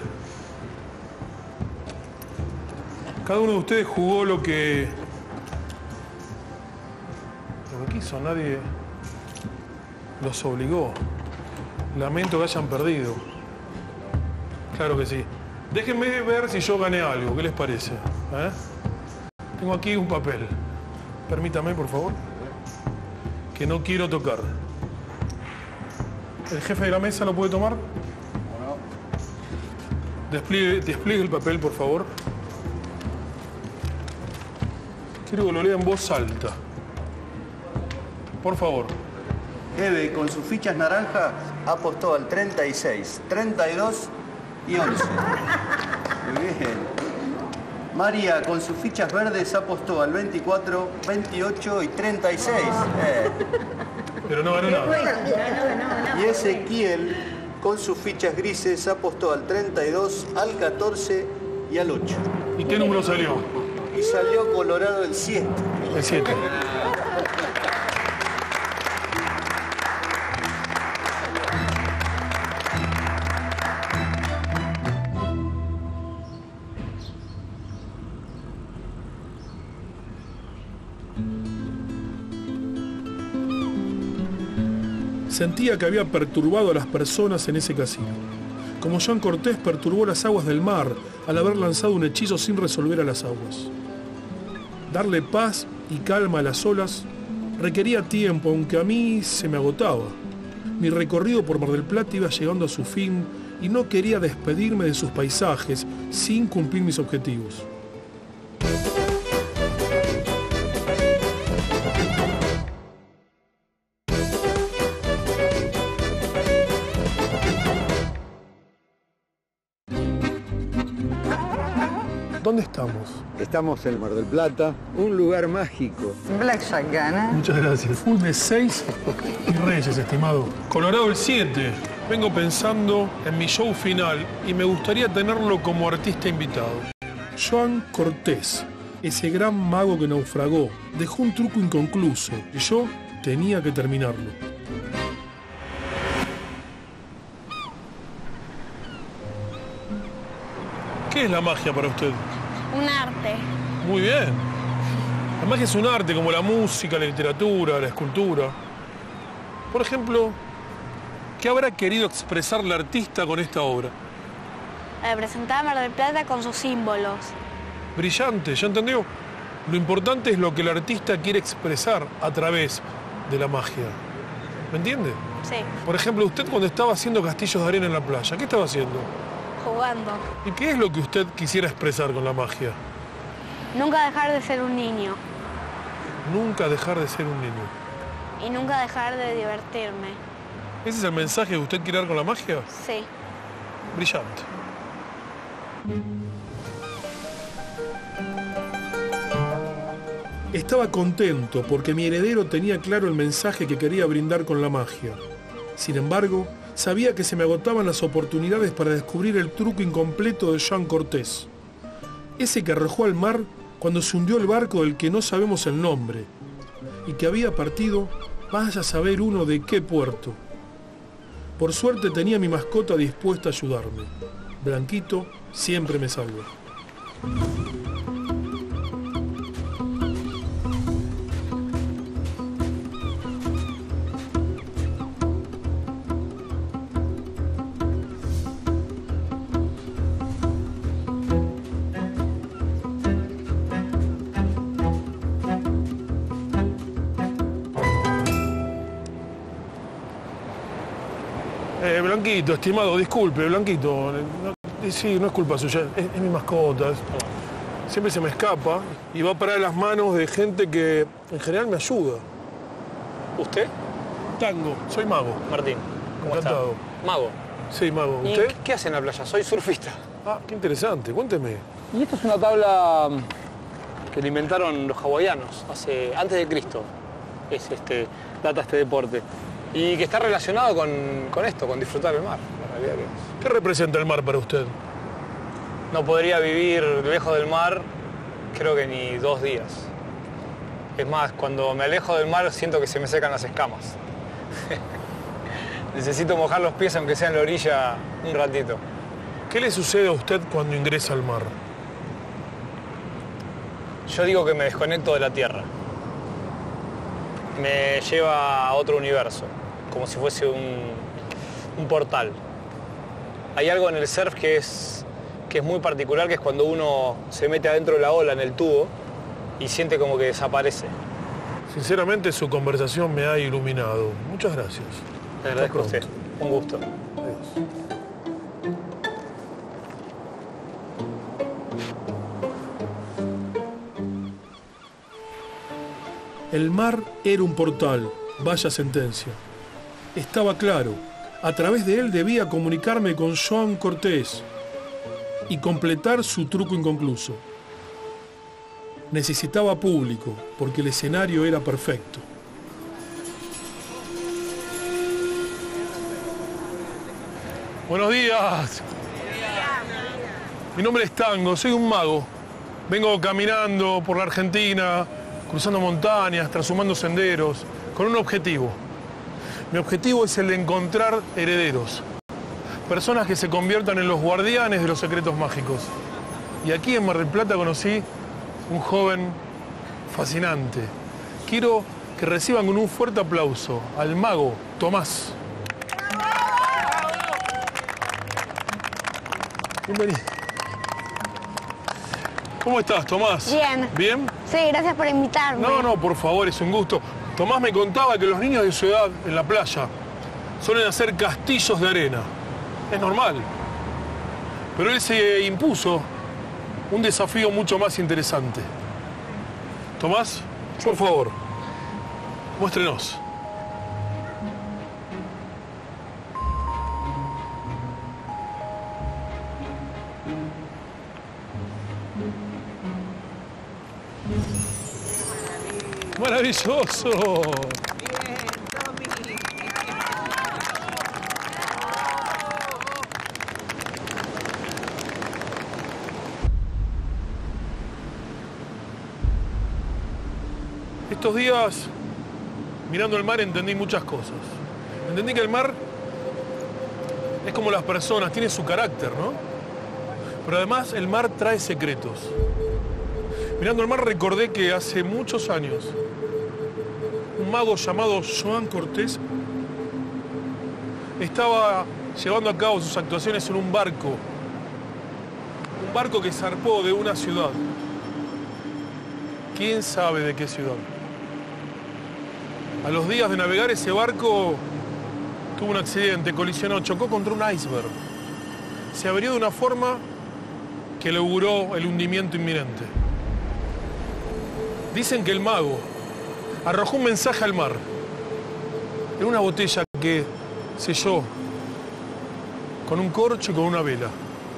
A: Cada uno de ustedes jugó lo que... lo que quiso. Nadie los obligó. Lamento que hayan perdido. Claro que sí. Déjenme ver si yo gané algo. ¿Qué les parece? ¿Eh? Tengo aquí un papel. Permítame, por favor. Que no quiero tocar. ¿El jefe de la mesa lo puede tomar? Despliegue, despliegue el papel, por favor. Quiero que lo lea en voz alta. Por favor.
C: Eve, con sus fichas naranjas, apostó al treinta y seis, treinta y dos y once. Muy bien. María, con sus fichas verdes, apostó al veinticuatro, veintiocho y treinta y seis. Eh.
A: Pero no ganó nada.
C: Y Ezequiel, con sus fichas grises, apostó al treinta y dos, al catorce y al ocho.
A: ¿Y qué número salió?
C: Y salió colorado el siete.
A: El siete. Sentía que había perturbado a las personas en ese casino, como Joan Cortés perturbó las aguas del mar al haber lanzado un hechizo sin resolver a las aguas. Darle paz y calma a las olas requería tiempo, aunque a mí se me agotaba. Mi recorrido por Mar del Plata iba llegando a su fin y no quería despedirme de sus paisajes sin cumplir mis objetivos. ¿Dónde estamos?
B: Estamos en Mar del Plata, un lugar mágico.
M: Blackjack gana.
A: Muchas gracias. Full de seis y reyes, estimado. Colorado el siete. Vengo pensando en mi show final y me gustaría tenerlo como artista invitado. Joan Cortés, ese gran mago que naufragó, dejó un truco inconcluso y yo tenía que terminarlo. ¿Qué es la magia para usted?
G: Un arte.
A: Muy bien. La magia es un arte como la música, la literatura, la escultura. Por ejemplo, ¿qué habrá querido expresar el artista con esta obra?
K: Representar a Mar del Plata con sus símbolos.
A: Brillante, ¿ya entendió? Lo importante es lo que el artista quiere expresar a través de la magia. ¿Me entiende?
K: Sí.
A: Por ejemplo, usted cuando estaba haciendo castillos de arena en la playa, ¿qué estaba haciendo?
K: Jugando.
A: ¿Y qué es lo que usted quisiera expresar con la magia?
K: Nunca dejar de ser un niño.
A: Nunca dejar de ser un niño.
K: Y nunca dejar de divertirme.
A: ¿Ese es el mensaje que usted quiere dar con la magia?
K: Sí.
A: Brillante. Estaba contento porque mi heredero tenía claro el mensaje que quería brindar con la magia. Sin embargo, sabía que se me agotaban las oportunidades para descubrir el truco incompleto de Joan Cortés. Ese que arrojó al mar cuando se hundió el barco del que no sabemos el nombre y que había partido, vaya a saber uno de qué puerto. Por suerte tenía a mi mascota dispuesta a ayudarme. Blanquito siempre me salva. Eh, Blanquito, estimado, disculpe, Blanquito. No, sí, no es culpa suya, es, es mi mascota. Es, siempre se me escapa y va a parar en las manos de gente que en general me ayuda.
P: ¿Usted?
A: Tango, soy mago.
P: Martín, ¿cómo
A: Encantado.
P: está? Mago.
A: Sí, mago.
P: ¿Y
A: ¿Usted?
P: qué hace en la playa? Soy surfista.
A: Ah, qué interesante, cuénteme.
P: Y esto es una tabla que le inventaron los hawaianos hace, antes de Cristo. Es este, data este deporte. Y que está relacionado con, con esto, con disfrutar el mar, la realidad que es.
A: ¿Qué representa el mar para usted?
P: No podría vivir lejos del mar, creo que ni dos días. Es más, cuando me alejo del mar siento que se me secan las escamas. Necesito mojar los pies, aunque sea en la orilla, un ratito.
A: ¿Qué le sucede a usted cuando ingresa al mar?
P: Yo digo que me desconecto de la tierra. Me lleva a otro universo, como si fuese un, un portal. Hay algo en el surf que es, que es muy particular, que es cuando uno se mete adentro de la ola, en el tubo, y siente como que desaparece.
A: Sinceramente, su conversación me ha iluminado. Muchas gracias.
P: Le agradezco a usted. Un gusto.
A: Adiós. El mar era un portal, vaya sentencia. Estaba claro, a través de él debía comunicarme con Joan Cortés y completar su truco inconcluso. Necesitaba público, porque el escenario era perfecto. Buenos días. Mi nombre es Tango, soy un mago. Vengo caminando por la Argentina, cruzando montañas, trashumando senderos, con un objetivo. Mi objetivo es el de encontrar herederos. Personas que se conviertan en los guardianes de los secretos mágicos. Y aquí en Mar del Plata conocí un joven fascinante. Quiero que reciban con un fuerte aplauso al mago Tomás. Bienvenido. ¿Cómo estás, Tomás?
K: Bien.
A: ¿Bien?
K: Sí, gracias por invitarme.
A: No, no, por favor, es un gusto. Tomás me contaba que los niños de su edad en la playa suelen hacer castillos de arena. Es normal. Pero él se impuso un desafío mucho más interesante. Tomás, por favor, muéstrenos. ¡Maravilloso! Estos días, mirando el mar, entendí muchas cosas. Entendí que el mar es como las personas, tiene su carácter, ¿no? Pero además el mar trae secretos. Mirando el mar recordé que hace muchos años un mago llamado Joan Cortés estaba llevando a cabo sus actuaciones en un barco. Un barco que zarpó de una ciudad. ¿Quién sabe de qué ciudad? A los días de navegar ese barco tuvo un accidente, colisionó, chocó contra un iceberg. Se abrió de una forma que le auguró el hundimiento inminente. Dicen que el mago arrojó un mensaje al mar en una botella que selló con un corcho y con una vela.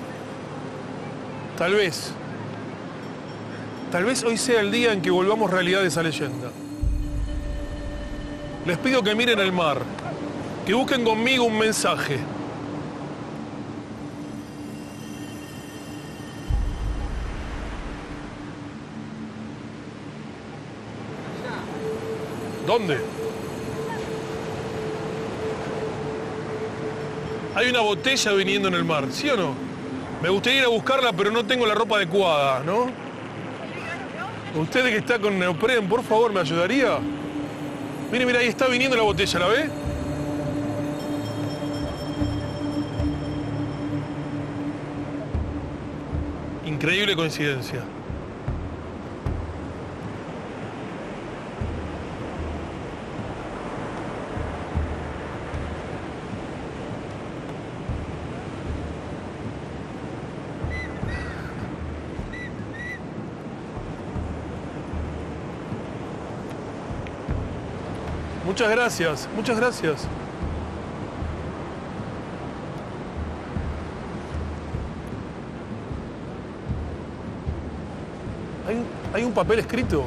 A: Tal vez, tal vez hoy sea el día en que volvamos realidad de esa leyenda. Les pido que miren el mar, que busquen conmigo un mensaje. ¿Dónde? Hay una botella viniendo en el mar, ¿sí o no? Me gustaría ir a buscarla, pero no tengo la ropa adecuada, ¿no? Usted que está con neopren, por favor, ¿me ayudaría? Mire, mire, ahí está viniendo la botella, ¿la ve? Increíble coincidencia. Muchas gracias, muchas gracias. Hay, hay un papel escrito.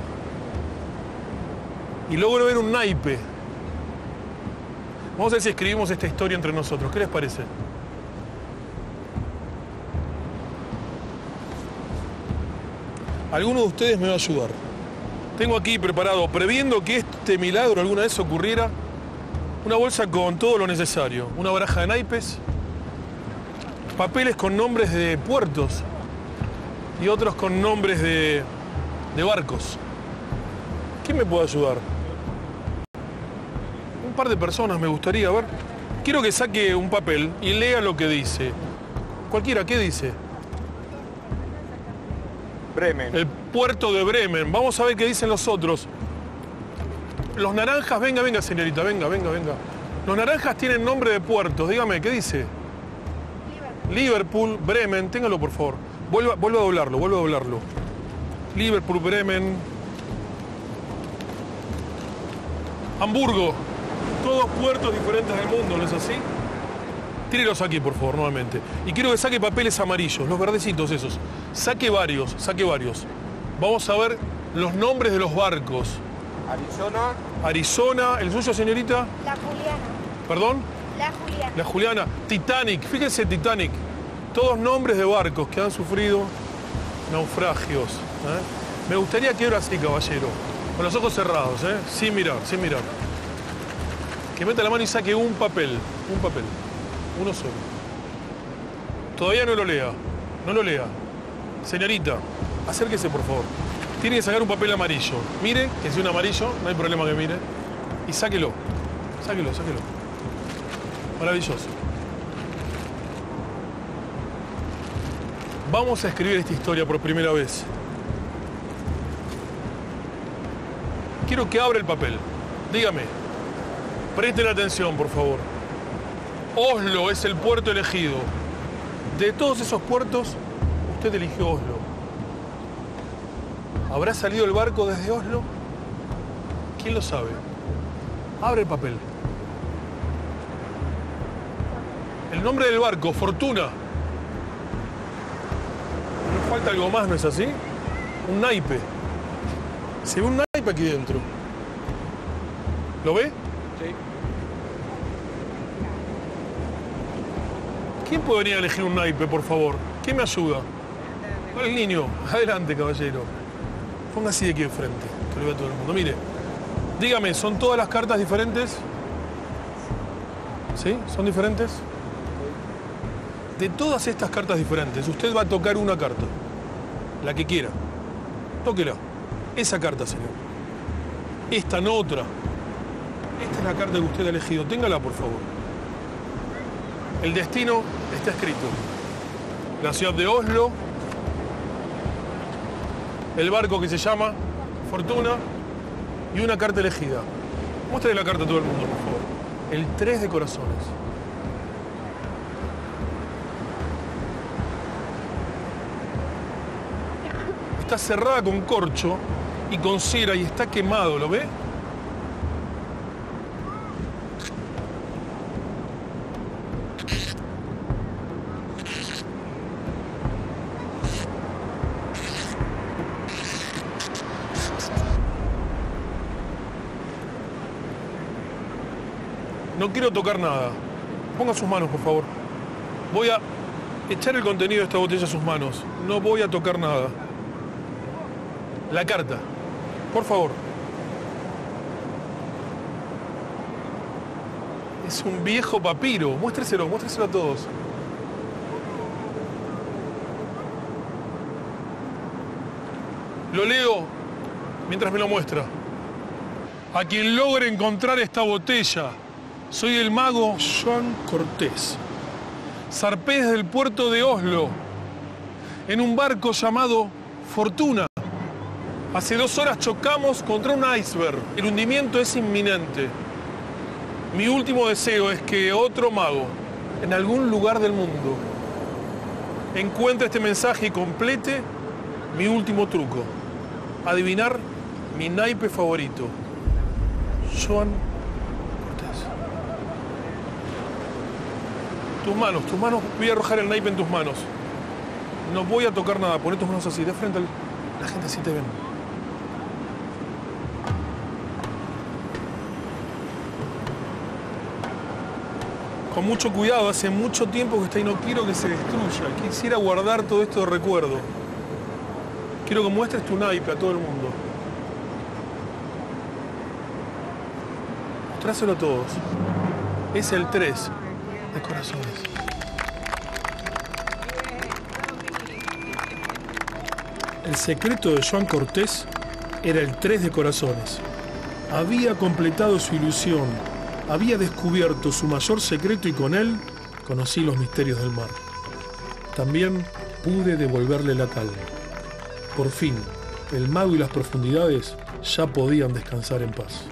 A: Y logro ver un naipe. Vamos a ver si escribimos esta historia entre nosotros. ¿Qué les parece? Alguno de ustedes me va a ayudar. Tengo aquí preparado, previendo que este milagro alguna vez ocurriera, una bolsa con todo lo necesario. Una baraja de naipes, papeles con nombres de puertos y otros con nombres de, de barcos. ¿Quién me puede ayudar? Un par de personas me gustaría, a ver. Quiero que saque un papel y lea lo que dice. Cualquiera, ¿qué dice?
N: Bremen.
A: El puerto de Bremen. Vamos a ver qué dicen los otros. Los naranjas, venga, venga, señorita, venga, venga, venga. Los naranjas tienen nombre de puertos. Dígame, ¿qué dice? Liverpool, Liverpool Bremen, téngalo por favor. Vuelva, vuelva a doblarlo, vuelva a doblarlo. Liverpool, Bremen. Hamburgo. Todos puertos diferentes del mundo, ¿no es así? Tírelos aquí, por favor, nuevamente. Y quiero que saque papeles amarillos, los verdecitos esos. Saque varios, saque varios. Vamos a ver los nombres de los barcos.
N: Arizona.
A: Arizona. ¿El suyo, señorita?
K: La Juliana.
A: ¿Perdón?
K: La Juliana.
A: La Juliana. Titanic. Fíjense, Titanic. Todos nombres de barcos que han sufrido naufragios. ¿eh? Me gustaría que ahora sí, caballero, con los ojos cerrados, ¿eh? Sin mirar, sin mirar. Que meta la mano y saque un papel, un papel, uno solo. Todavía no lo lea, no lo lea. Señorita, acérquese, por favor. Tiene que sacar un papel amarillo. Mire, que si es un amarillo, no hay problema que mire. Y sáquelo, sáquelo, sáquelo. Maravilloso. Vamos a escribir esta historia por primera vez. Quiero que abra el papel. Dígame. Presten atención, por favor. Oslo es el puerto elegido. De todos esos puertos, usted eligió Oslo. ¿Habrá salido el barco desde Oslo? ¿Quién lo sabe? Abre el papel. El nombre del barco, Fortuna. Nos falta algo más, ¿no es así? Un naipe. Se ve un naipe aquí dentro. ¿Lo ve?
O: Sí.
A: ¿Quién podría elegir un naipe, por favor? ¿Quién me ayuda? El niño. Adelante, caballero. Ponga así de aquí enfrente, que lo vea todo el mundo. Mire, dígame, ¿son todas las cartas diferentes? ¿Sí? ¿Son diferentes? De todas estas cartas diferentes, usted va a tocar una carta. La que quiera. Tóquela. Esa carta, señor. Esta, no otra. Esta es la carta que usted ha elegido. Téngala, por favor. El destino está escrito. La ciudad de Oslo. El barco que se llama Fortuna. Y una carta elegida. Muéstrale la carta a todo el mundo, por favor. El tres de corazones. Está cerrada con corcho y con cera y está quemado, ¿lo ve? No quiero tocar nada. Ponga sus manos, por favor. Voy a echar el contenido de esta botella a sus manos. No voy a tocar nada. La carta, por favor. Es un viejo papiro. Muéstreselo, muéstreselo a todos. Lo leo mientras me lo muestra. A quien logre encontrar esta botella, soy el mago Joan Cortés. Zarpé desde el puerto de Oslo en un barco llamado Fortuna. Hace dos horas chocamos contra un iceberg. El hundimiento es inminente. Mi último deseo es que otro mago, en algún lugar del mundo, encuentre este mensaje y complete mi último truco. Adivinar mi naipe favorito. Joan Cortés. Tus manos, tus manos. Voy a arrojar el naipe en tus manos. No voy a tocar nada. Poné tus manos así, de frente al... La gente así te ven. Con mucho cuidado, hace mucho tiempo que está y no quiero que se destruya. Quisiera guardar todo esto de recuerdo. Quiero que muestres tu naipe a todo el mundo. Mostráselo a todos. Es el tres de corazones. El secreto de Joan Cortés era el tres de corazones. Había completado su ilusión. Había descubierto su mayor secreto y con él conocí los misterios del mar. También pude devolverle la calma. Por fin, el mago y las profundidades ya podían descansar en paz.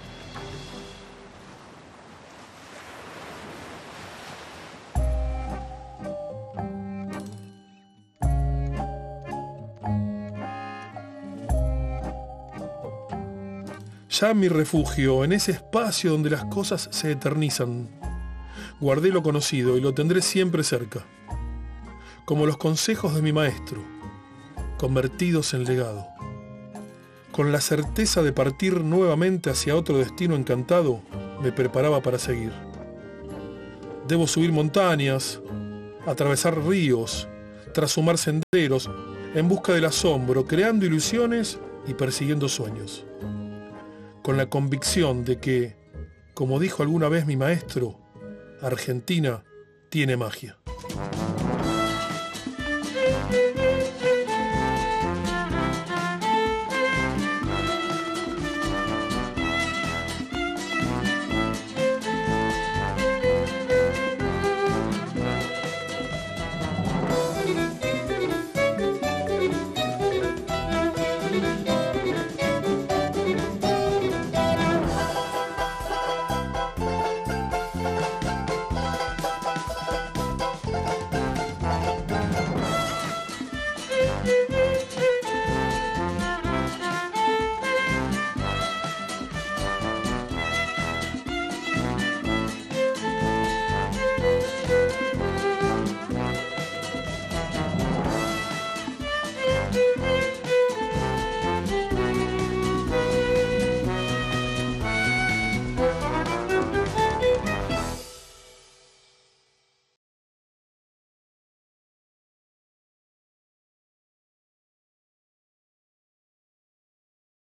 A: Ya en mi refugio, en ese espacio donde las cosas se eternizan, guardé lo conocido y lo tendré siempre cerca, como los consejos de mi maestro, convertidos en legado. Con la certeza de partir nuevamente hacia otro destino encantado, me preparaba para seguir. Debo subir montañas, atravesar ríos, trashumar senderos, en busca del asombro, creando ilusiones y persiguiendo sueños. Con la convicción de que, como dijo alguna vez mi maestro, Argentina tiene magia.